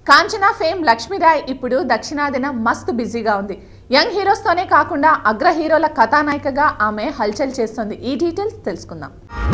Kanchana fame Lakshmi Rai ఇప్పుడు దక్షిణాదిన మస్తు బిజీగా ఉంది. యంగ్ హీరోస్ తోనే కాకుండా అగ్ర హీరోల కథానాయికగా ఆమె హల్చల్ చేస్తుంది. ఈ డీటెయిల్స్ తెలుసుకుందాం.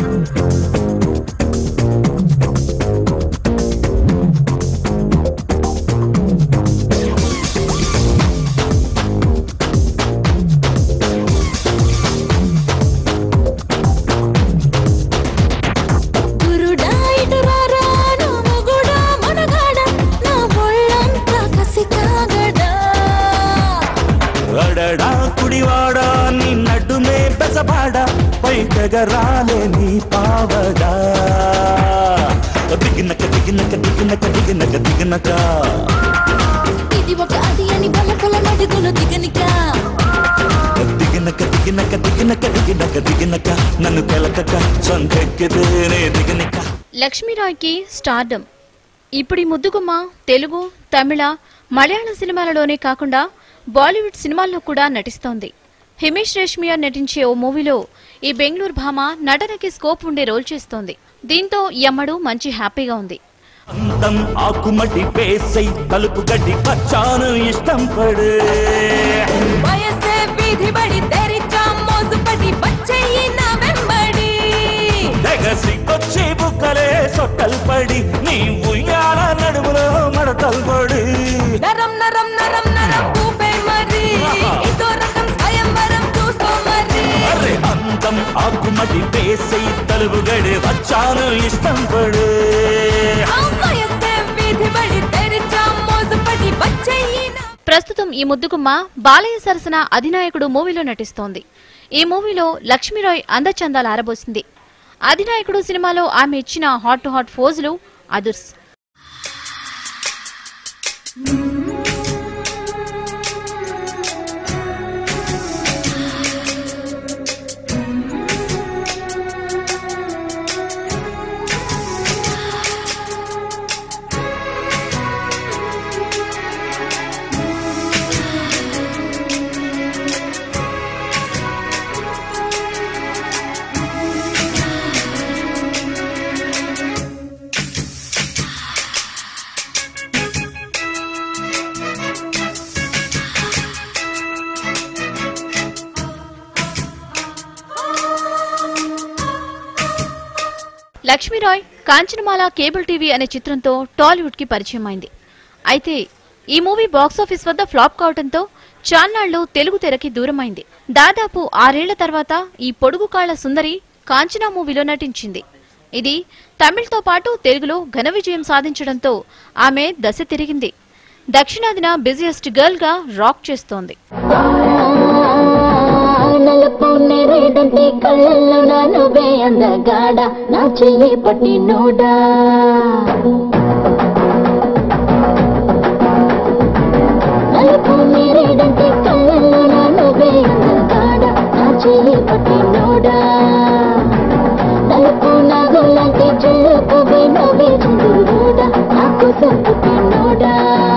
కుడివాడా నీ నడుమే బెసబాడా పైటగరాలే నీ పావడా దిగినక దిగినక దిగినక దిగినక దిగినక ఇది ఒక అది అని బలపల నడుగులు దిగనిక దిగినక దిగినక దిగినక దిగినక దిగినక నన్ను కెలకక సొంతెక్కితేనే దిగనిక. లక్ష్మీరాయ్కి స్టార్డమ్. ఇప్పుడు ఈ ముద్దుగుమ్మ తెలుగు, తమిళ, మలయాళ సినిమాలలోనే కాకుండా బాలీవుడ్ సినిమాల్లో కూడా నటిస్తోంది. హిమేష్ రేష్మియా నటించే ఓ మూవీలో ఈ బెంగళూరు భామ నటనకి స్కోప్ ఉండే రోల్ చేస్తోంది. దీంతో ఈ అమ్మడు మంచి హ్యాపీగా ఉంది. అందం ఆకుమటి పేసై తలుపు గడ్డి పచ్చాను ఇష్టం పడే వయసే వీధి బడి తెరిచా మోసుపడి పచ్చయి నా వెంబడి దగసికొచ్చి బుక్కలే సొట్టలు పడి నీ ఉయ్యాల నడుములో మడతలు పడి నరం నరం నరం నరం కూపే మరి ఇదో రకం స్వయంవరం చూస్తూ మరి అరే అందం ఆకుమటి పేసై తలుపు గడి వచ్చాను ఇష్టం పడే వయసే వీధి బడి తెరిచా మోసుపడి పచ్చయి. ప్రస్తుతం ఈ ముద్దుగుమ్మ బాలయ్య సరసన అధినాయకుడు మూవీలో నటిస్తోంది. ఈ మూవీలో లక్ష్మీరాయ్ అందచందాలు ఆరబోసింది. అధినాయకుడు సినిమాలో ఆమె ఇచ్చిన హాట్ టు హాట్ ఫోజులు అదుర్స్. లక్ష్మీరాయ్ కాంచనమాల కేబుల్ టీవీ అనే చిత్రంతో టాలీవుడ్ కి పరిచయం అయింది. అయితే ఈ మూవీ బాక్సాఫీస్ వద్ద ఫ్లాప్ కావడంతో చాన్నాళ్లు తెలుగు తెరకి దూరమైంది. దాదాపు 6 ఏళ్ల తర్వాత ఈ పొడుగు కాళ్ల సుందరి కాంచనా మూవీలో నటించింది. ఇది తమిళ్తో పాటు తెలుగులో ఘన విజయం సాధించడంతో ఆమె దశ తిరిగింది. దక్షిణాదిన బిజియెస్ట్ గర్ల్ గా రాక్ చేస్తోంది. నలుపునేరేడంటే కళ్ళల్లో నానువే అందగాడ నా చెయ్యి పట్టి నోడా నలుపునేరేడంటే కళ్ళల్లో నానువే అందగాడ నా చెయ్యి పట్టి నోడా నలుపు నాగులంటే చెల్లుకు నవ్వే చుండు నోడా నాకు సొంపుకి నోడా